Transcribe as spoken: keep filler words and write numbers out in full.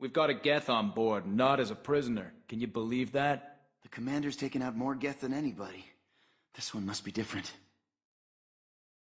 We've got a Geth on board, not as a prisoner. Can you believe that? The commander's taken out more Geth than anybody. This one must be different.